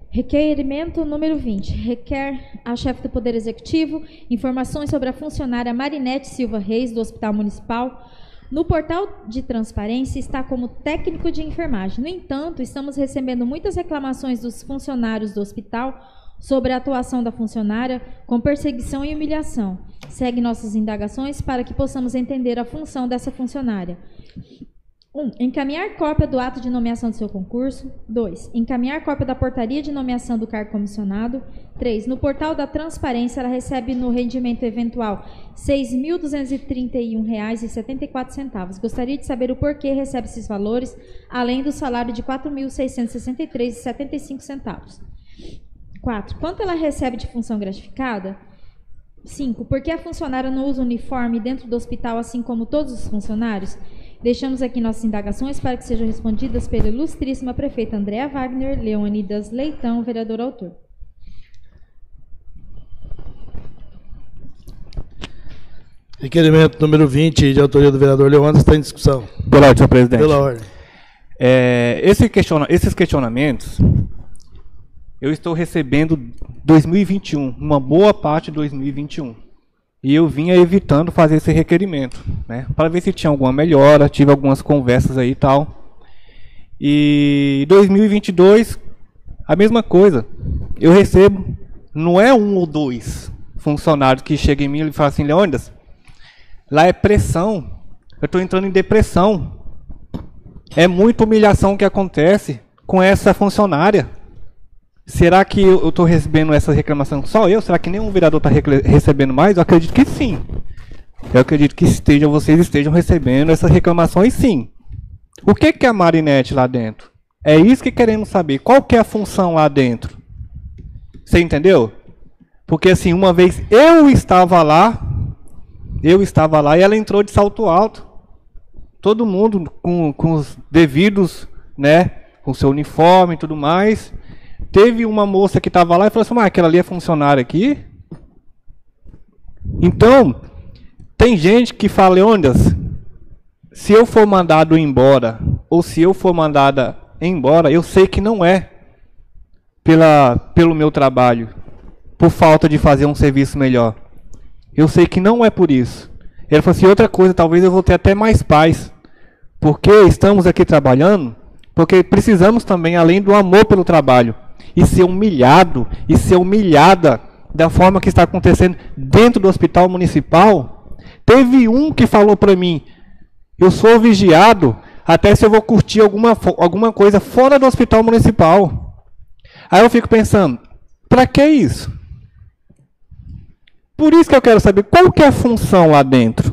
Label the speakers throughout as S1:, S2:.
S1: Requerimento número 20. Requer a chefe do Poder Executivo informações sobre a funcionária Marinete Silva Reis, do Hospital Municipal. No portal de transparência está como técnico de enfermagem. No entanto, estamos recebendo muitas reclamações dos funcionários do hospital sobre a atuação da funcionária com perseguição e humilhação. Segue nossas indagações para que possamos entender a função dessa funcionária. 1. Encaminhar cópia do ato de nomeação do seu concurso. 2. Encaminhar cópia da portaria de nomeação do cargo comissionado. 3. No portal da transparência, ela recebe no rendimento eventual R$ 6.231,74. Gostaria de saber o porquê recebe esses valores, além do salário de R$ 4.663,75. 4. Quanto ela recebe de função gratificada? 5. Por que a funcionária não usa uniforme dentro do hospital, assim como todos os funcionários? Deixamos aqui nossas indagações para que sejam respondidas pela ilustríssima prefeita Andréa Wagner Leônidas Leitão, vereador autor.
S2: Requerimento número 20, de autoria do vereador Leônidas, está em discussão.
S3: Pela ordem, senhor presidente.
S2: Pela ordem.
S3: Esses questionamentos, eu estou recebendo 2021, uma boa parte de 2021. E eu vinha evitando fazer esse requerimento, né, para ver se tinha alguma melhora, tive algumas conversas aí e tal. E 2022, a mesma coisa. Eu recebo, não é 1 ou 2 funcionários que chegam em mim e falam assim, Leônidas, lá é pressão, eu estou entrando em depressão. É muita humilhação que acontece com essa funcionária. Será que eu estou recebendo essa reclamação só eu? Será que nenhum vereador está recebendo mais? Eu acredito que sim. Eu acredito que vocês estejam recebendo essas reclamações sim. O que é a Marinete lá dentro? É isso que queremos saber. Qual que é a função lá dentro? Você entendeu? Porque assim, uma vez eu estava lá e ela entrou de salto alto. Todo mundo com os devidos, né, com seu uniforme e tudo mais. Teve uma moça que estava lá e falou assim, aquela ali é funcionária aqui? Então, tem gente que fala, Leônidas, se eu for mandado embora, ou se eu for mandada embora, eu sei que não é pelo meu trabalho, por falta de fazer um serviço melhor. Eu sei que não é por isso. Ele falou assim, outra coisa, talvez eu vou ter até mais paz, porque estamos aqui trabalhando, porque precisamos também, além do amor pelo trabalho, e ser humilhado, e ser humilhada da forma que está acontecendo dentro do hospital municipal. Teve um que falou para mim, eu sou vigiado até se eu vou curtir alguma coisa fora do hospital municipal. Aí eu fico pensando, para que isso? Por isso que eu quero saber qual que é a função lá dentro.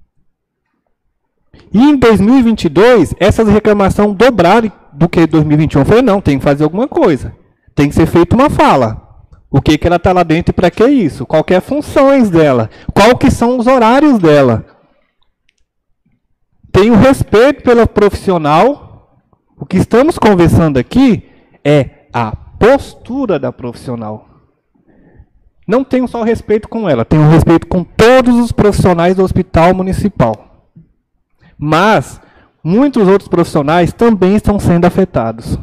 S3: E em 2022, essas reclamações dobraram do que 2021. Eu falei, não, tem que fazer alguma coisa. Tem que ser feita uma fala. O que ela está lá dentro e para que isso? Qual que é as funções dela? Qual que são os horários dela? Tenho respeito pela profissional. O que estamos conversando aqui é a postura da profissional. Não tenho só respeito com ela, tenho respeito com todos os profissionais do hospital municipal. Mas muitos outros profissionais também estão sendo afetados.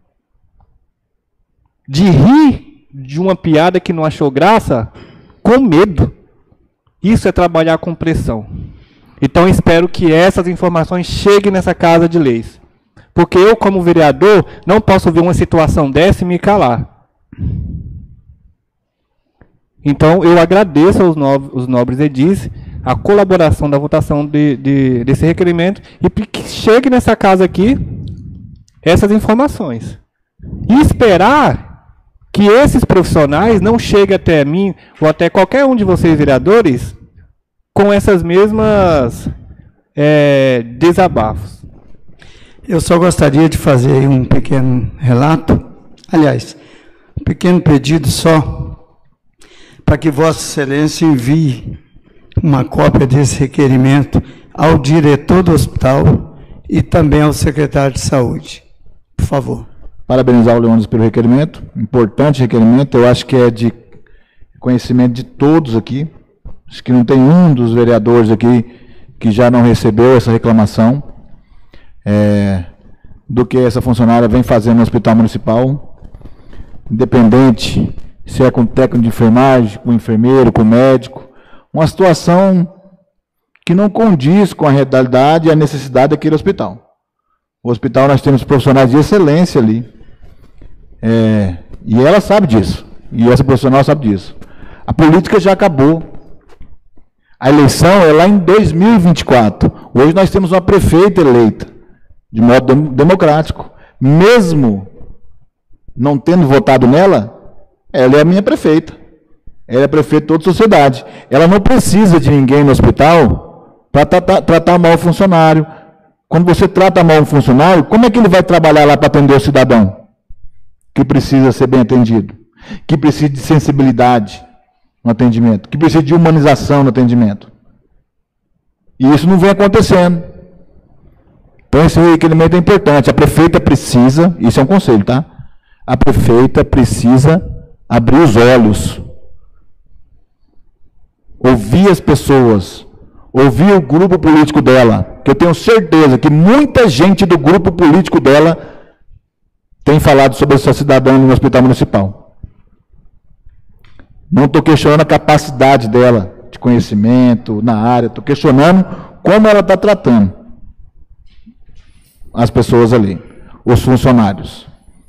S3: De rir de uma piada que não achou graça, com medo. Isso é trabalhar com pressão. Então espero que essas informações cheguem nessa Casa de Leis. Porque eu, como vereador, não posso ver uma situação dessa e me calar. Então eu agradeço aos nobres edis a colaboração da votação desse requerimento e que chegue nessa casa aqui essas informações. E esperar que esses profissionais não cheguem até mim ou até qualquer um de vocês, vereadores, com essas mesmas desabafos.
S4: Eu só gostaria de fazer um pequeno relato, aliás, um pequeno pedido só, para que Vossa Excelência envie uma cópia desse requerimento ao diretor do hospital e também ao secretário de saúde. Por favor.
S5: Parabenizar o Leônidas pelo requerimento, importante requerimento, eu acho que é de conhecimento de todos aqui, acho que não tem um dos vereadores aqui que já não recebeu essa reclamação do que essa funcionária vem fazendo no hospital municipal. independente se é com técnico de enfermagem, com enfermeiro, com médico, uma situação que não condiz com a realidade e a necessidade daquele hospital. O hospital nós temos profissionais de excelência ali, e ela sabe disso, e essa profissional sabe disso. A política já acabou. A eleição é lá em 2024. Hoje nós temos uma prefeita eleita, de modo democrático. Mesmo não tendo votado nela, ela é a minha prefeita. Ela é prefeita de toda a sociedade. Ela não precisa de ninguém no hospital para tratar mal o funcionário. Quando você trata mal um funcionário, como é que ele vai trabalhar lá para atender o cidadão? Que precisa ser bem atendido. Que precisa de sensibilidade no atendimento. Que precisa de humanização no atendimento. E isso não vem acontecendo. Então esse requerimento é importante. A prefeita precisa, isso é um conselho, tá? A prefeita precisa abrir os olhos. Ouvir as pessoas. Ouvir o grupo político dela. Que eu tenho certeza que muita gente do grupo político dela tem falado sobre essa cidadã no hospital municipal. Não estou questionando a capacidade dela de conhecimento na área, estou questionando como ela está tratando as pessoas ali, os funcionários.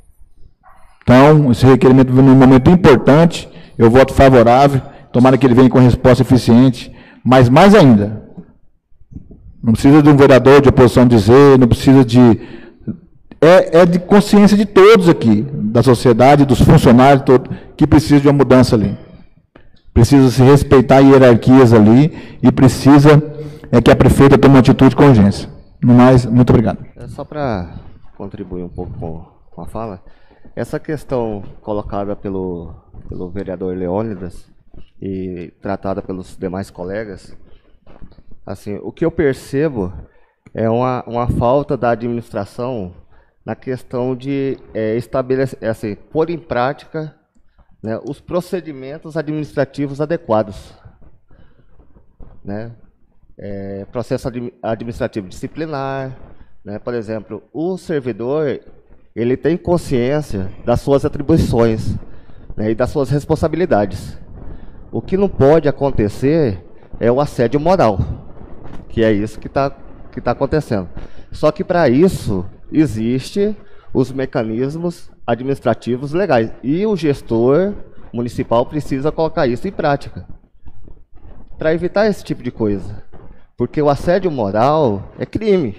S5: Então, esse requerimento vem num momento importante, eu voto favorável, tomara que ele venha com resposta eficiente, mas mais ainda, não precisa de um vereador de oposição dizer, não precisa de... É de consciência de todos aqui, da sociedade, dos funcionários, que precisa de uma mudança ali. Precisa se respeitar hierarquias ali e precisa que a prefeita tome uma atitude com urgência. No mais, muito obrigado.
S6: Só para contribuir um pouco com a fala, essa questão colocada pelo vereador Leônidas e tratada pelos demais colegas, assim, o que eu percebo é uma falta da administração na questão de estabelecer, assim, pôr em prática, né, os procedimentos administrativos adequados, né? Processo administrativo disciplinar, né? Por exemplo, o servidor ele tem consciência das suas atribuições, né, e das suas responsabilidades. O que não pode acontecer é o assédio moral, que é isso que está acontecendo. Só que para isso existem os mecanismos administrativos legais. E o gestor municipal precisa colocar isso em prática para evitar esse tipo de coisa. Porque o assédio moral é crime,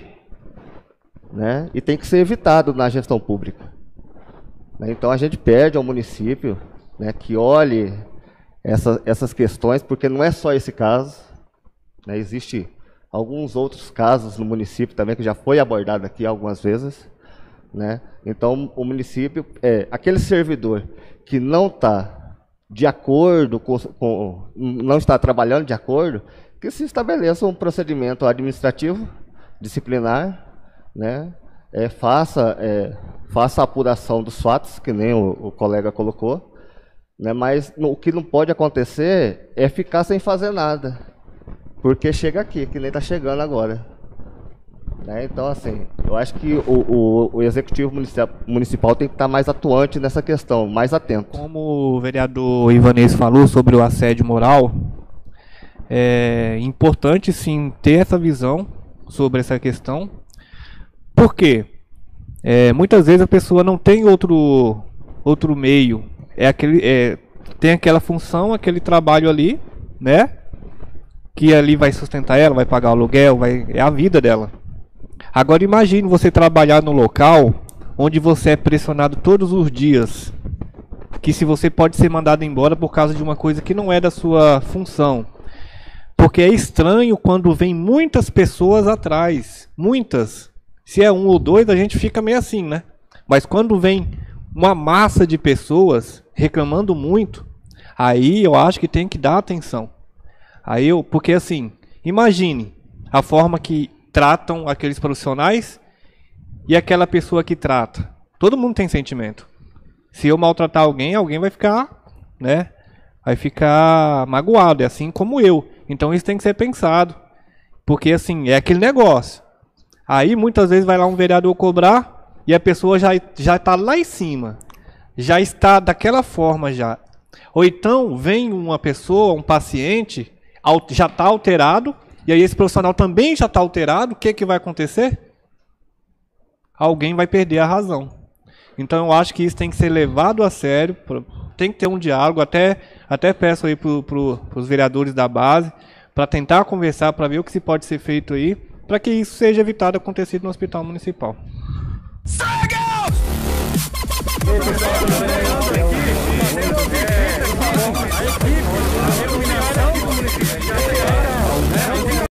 S6: né? E tem que ser evitado na gestão pública. Então a gente pede ao município, né, que olhe essas questões, porque não é só esse caso, né? Existe alguns outros casos no município também, que já foi abordado aqui algumas vezes, né? Então, o município, aquele servidor que não está de acordo não está trabalhando de acordo, que se estabeleça um procedimento administrativo, disciplinar, né? Faça a apuração dos fatos, que nem o colega colocou, né? Mas o que não pode acontecer é ficar sem fazer nada. Porque chega aqui, que nem está chegando agora. Né? Então, assim, eu acho que o Executivo Municipal tem que estar mais atuante nessa questão, mais atento.
S3: Como o vereador Ivanês falou sobre o assédio moral, é importante, sim, ter essa visão sobre essa questão. Por quê? Muitas vezes a pessoa não tem outro meio. Tem aquela função, aquele trabalho ali, né? Que ali vai sustentar ela, vai pagar o aluguel, é a vida dela. Agora imagine você trabalhar no local onde você é pressionado todos os dias, que se você pode ser mandado embora por causa de uma coisa que não é da sua função. Porque é estranho quando vem muitas pessoas atrás, muitas. Se é um ou dois, a gente fica meio assim, né? Mas quando vem uma massa de pessoas reclamando muito, aí eu acho que tem que dar atenção. Porque assim, imagine a forma que tratam aqueles profissionais e aquela pessoa que trata. Todo mundo tem sentimento. Se eu maltratar alguém, alguém vai ficar, né? Vai ficar magoado, é assim como eu. Então isso tem que ser pensado. Porque assim, é aquele negócio. Aí muitas vezes vai lá um vereador cobrar e a pessoa já está lá em cima. já está daquela forma já. Ou então vem uma pessoa, um paciente, já está alterado, e aí esse profissional também já está alterado, o que vai acontecer? Alguém vai perder a razão. Então eu acho que isso tem que ser levado a sério, tem que ter um diálogo, até peço aí para os vereadores da base, para tentar conversar, para ver o que se pode ser feito aí, para que isso seja evitado acontecer no hospital municipal.
S7: Aqui,